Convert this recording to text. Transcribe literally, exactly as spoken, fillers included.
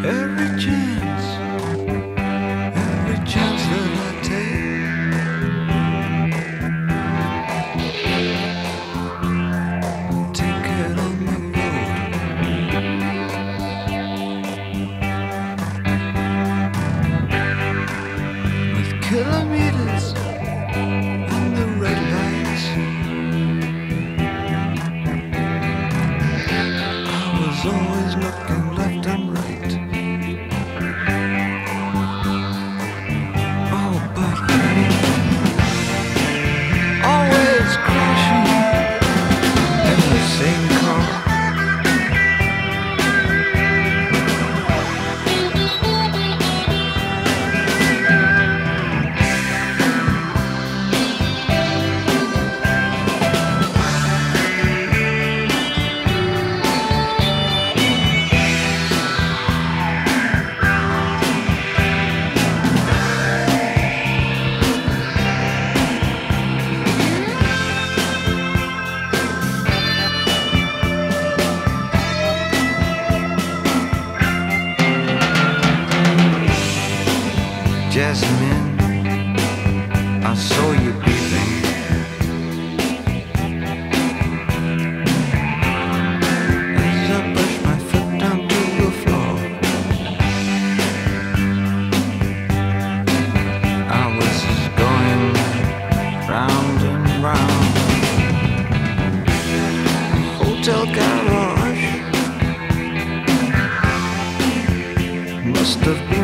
Every chance, every chance that I take, take it on the road. With kilometers and the red lights, I was always looking left and right. Jasmine, I saw you beeping. As I pushed my foot down to the floor, I was going round and round the hotel garage. Must have been